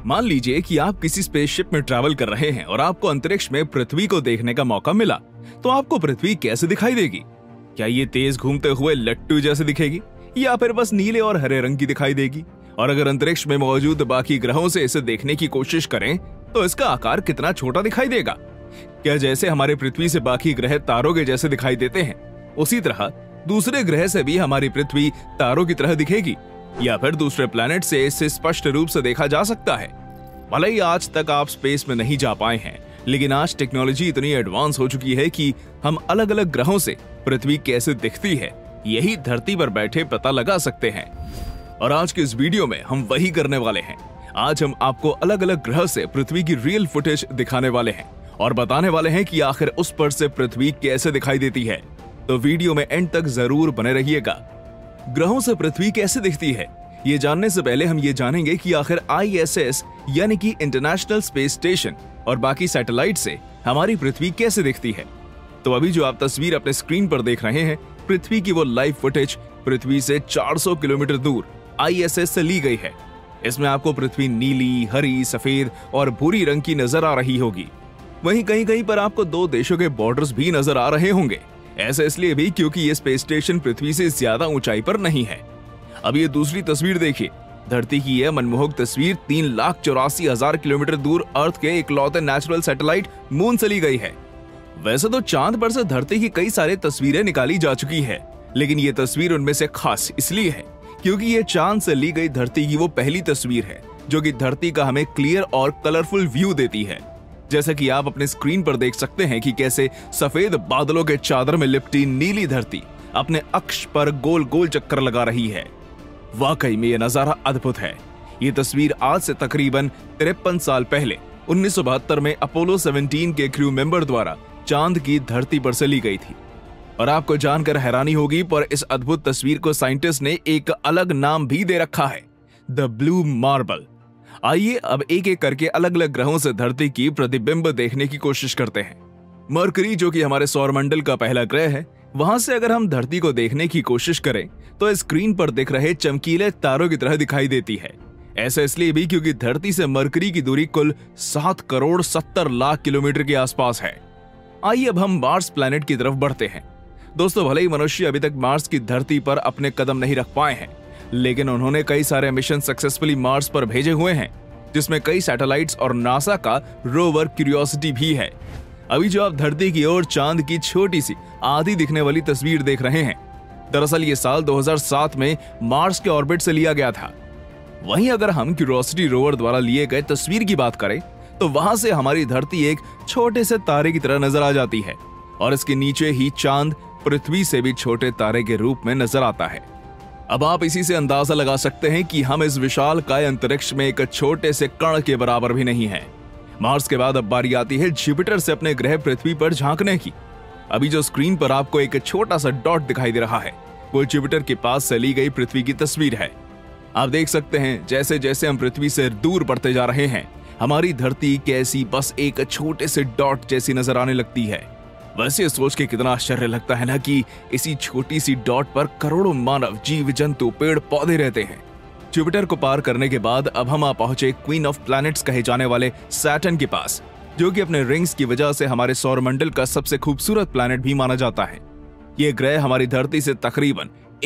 मान लीजिए कि आप किसी स्पेसशिप में ट्रैवल कर रहे हैं और आपको अंतरिक्ष में पृथ्वी को देखने का मौका मिला, तो आपको पृथ्वी कैसे दिखाई देगी? क्या ये तेज घूमते हुए लट्टू जैसे दिखेगी या फिर बस नीले और हरे रंग की दिखाई देगी? और अगर अंतरिक्ष में मौजूद बाकी ग्रहों से इसे देखने की कोशिश करें तो इसका आकार कितना छोटा दिखाई देगा? क्या जैसे हमारे पृथ्वी से बाकी ग्रह तारों के जैसे दिखाई देते हैं, उसी तरह दूसरे ग्रह से भी हमारी पृथ्वी तारों की तरह दिखेगी? या फिर दूसरे प्लैनेट से इसे स्पष्ट रूप से देखा जा सकता है? भले ही आज तक आप स्पेस में नहीं जा पाए हैं, लेकिन आज टेक्नोलॉजी इतनी एडवांस हो चुकी है कि हम अलग अलग ग्रहों से पृथ्वी कैसे दिखती है यही धरती पर बैठे पता लगा सकते हैं। और आज के इस वीडियो में हम वही करने वाले हैं। आज हम आपको अलग अलग ग्रह से पृथ्वी की रियल फुटेज दिखाने वाले हैं और बताने वाले हैं कि आखिर उस पर से पृथ्वी कैसे दिखाई देती है। तो वीडियो में एंड तक जरूर बने रहिएगा। ग्रहों से पृथ्वी कैसे दिखती है, ये जानने से पहले हम ये जानेंगे कि आखिर ISS यानी कि इंटरनेशनल स्पेस स्टेशन और बाकी सैटेलाइट से हमारी पृथ्वी कैसे दिखती है। तो अभी जो आप तस्वीर अपने स्क्रीन पर देख रहे हैं, पृथ्वी की वो लाइव फुटेज पृथ्वी से 400 किलोमीटर दूर ISS से ली गई है। इसमें आपको पृथ्वी नीली, हरी, सफेद और भूरी रंग की नजर आ रही होगी। वहीं कहीं कहीं पर आपको दो देशों के बॉर्डर्स भी नजर आ रहे होंगे। ऐसा इसलिए भी क्योंकि ये स्पेस स्टेशन पृथ्वी से ज्यादा ऊंचाई पर नहीं है। अब ये दूसरी तस्वीर देखिए। धरती की यह मनमोहक तस्वीर 3,84,000 किलोमीटर दूर अर्थ के इकलौते नेचुरल सैटेलाइट मून से ली गई है। वैसे तो चांद पर से धरती की कई सारी तस्वीरें निकाली जा चुकी है, लेकिन ये तस्वीर उनमें से खास इसलिए है क्योंकि ये चांद से ली गई धरती की वो पहली तस्वीर है जो कि धरती का हमें क्लियर और कलरफुल व्यू देती है। जैसा कि आप अपने स्क्रीन पर देख सकते हैं कि कैसे सफेद बादलों के चादर में लिपटी नीली धरती अपने अक्ष पर गोल गोल चक्कर लगा रही है। वाकई में यह नजारा अद्भुत है। ये तस्वीर आज से तकरीबन 53 साल पहले 1972 में अपोलो 17 के क्रू मेंबर द्वारा चांद की धरती पर से ली गई थी। और आपको जानकर हैरानी होगी, पर इस अद्भुत तस्वीर को साइंटिस्ट ने एक अलग नाम भी दे रखा है, द ब्लू मार्बल। आइए अब एक एक करके अलग अलग ग्रहों से धरती की प्रतिबिंब देखने की कोशिश करते हैं। मरकरी, जो कि हमारे सौरमंडल का पहला ग्रह है, वहां से अगर हम धरती को देखने की कोशिश करें तो स्क्रीन पर दिख रहे चमकीले तारों की तरह दिखाई देती है। ऐसा इसलिए भी क्योंकि धरती से मरकरी की दूरी कुल 7 करोड़ 70 लाख किलोमीटर के आसपास है। आइए अब हम मार्स प्लैनेट की तरफ बढ़ते हैं। दोस्तों, भले ही मनुष्य अभी तक मार्स की धरती पर अपने कदम नहीं रख पाए हैं, लेकिन उन्होंने कई सारे मिशन सक्सेसफुली मार्स पर भेजे हुए हैं, जिसमें कई सैटेलाइट्स और नासा का रोवर क्यूरियोसिटी भी है। अभी जो आप धरती की ओर चांद की छोटी सी आधी दिखने वाली तस्वीर देख रहे हैं, दरअसल ये साल 2007 में मार्स के ऑर्बिट से लिया गया था। वहीं अगर हम क्यूरियोसिटी रोवर द्वारा लिए गए तस्वीर की बात करें तो वहां से हमारी धरती एक छोटे से तारे की तरह नजर आ जाती है और इसके नीचे ही चांद पृथ्वी से भी छोटे तारे के रूप में नजर आता है। अब आप इसी से अंदाजा लगा सकते हैं कि हम इस विशालकाय अंतरिक्ष में एक छोटे से कण के बराबर भी नहीं है। मार्स के बाद अब बारी आती है जुपिटर से अपने ग्रह पृथ्वी पर झांकने की। अभी जो स्क्रीन पर आपको एक छोटा सा डॉट दिखाई दे रहा है, वो जुपिटर के पास से ली गई पृथ्वी की तस्वीर है। आप देख सकते हैं जैसे जैसे हम पृथ्वी से दूर बढ़ते जा रहे हैं, हमारी धरती कैसी बस एक छोटे से डॉट जैसी नजर आने लगती है। वैसे सोच के कितना आश्चर्य लगता है ना कि इसी छोटी सी डॉट पर करोड़ों मानव, जीव जंतु, पेड़ पौधे रहते हैं। जुपिटर को पार करने के बाद अब हम आ पहुंचे क्वीन ऑफ प्लैनेट्स कहे जाने वाले सैटर्न के पास, जो कि अपने रिंग्स की वजह से हमारे सौरमंडल का सबसे खूबसूरत प्लैनेट भी माना जाता है। ये ग्रह हमारी धरती से तकरीबन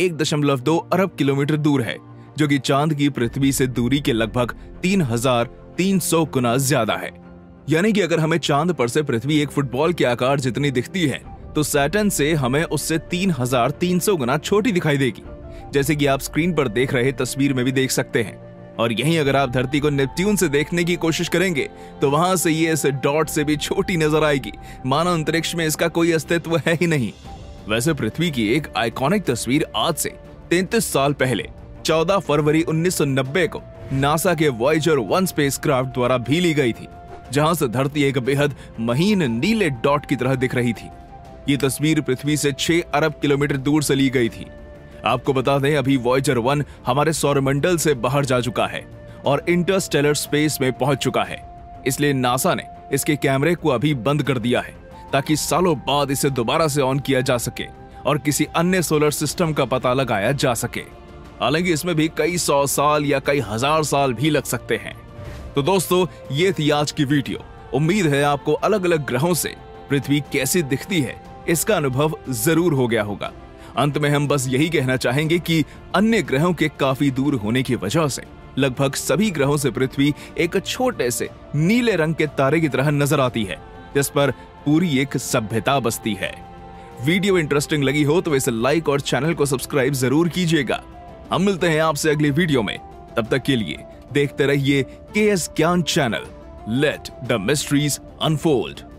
1.2 अरब किलोमीटर दूर है, जो कि चांद की पृथ्वी से दूरी के लगभग 3,300 गुना ज्यादा है। यानी कि अगर हमें चांद पर से पृथ्वी एक फुटबॉल के आकार जितनी दिखती है, तो सैटर्न से हमें उससे 3,300 गुना छोटी दिखाई देगी, जैसे कि आप स्क्रीन पर देख रहे तस्वीर में भी देख सकते हैं। और यहीं अगर आप धरती को नेपट्यून से देखने की कोशिश करेंगे तो वहां से ये इस डॉट से भी छोटी नजर आएगी, मानो अंतरिक्ष में इसका कोई अस्तित्व है ही नहीं। वैसे पृथ्वी की एक आइकॉनिक तस्वीर आज से 33 साल पहले 14 फरवरी 1990 को नासा के वॉयेजर 1 स्पेसक्राफ्ट द्वारा भी ली गई थी, जहां से धरती एक बेहद महीन नीले डॉट की तरह दिख रही थी। ये तस्वीर पृथ्वी से 6 अरब किलोमीटर दूर से ली गई थी। आपको बता दें, अभी वॉयेजर 1 हमारे सौरमंडल से बाहर जा चुका है और इंटरस्टेलर स्पेस में पहुंच चुका है। इसलिए नासा ने इसके कैमरे को अभी बंद कर दिया है ताकि सालों बाद इसे दोबारा से ऑन किया जा सके और किसी अन्य सोलर सिस्टम का पता लगाया जा सके। हालांकि इसमें भी कई 100 साल या कई 1000 साल भी लग सकते हैं। तो दोस्तों, ये थी आज की वीडियो। उम्मीद है आपको अलग अलग ग्रहों से पृथ्वी कैसी दिखती है इसका अनुभव जरूर हो गया होगा। अंत में हम बस यही कहना चाहेंगे कि अन्य ग्रहों के काफी दूर होने की वजह से लगभग सभी ग्रहों से पृथ्वी एक छोटे से नीले रंग के तारे की तरह नजर आती है, जिस पर पूरी एक सभ्यता बसती है। वीडियो इंटरेस्टिंग लगी हो तो इसे लाइक और चैनल को सब्सक्राइब जरूर कीजिएगा। हम मिलते हैं आपसे अगली वीडियो में, तब तक के लिए देखते रहिए KS Gyan channel. Let the mysteries unfold.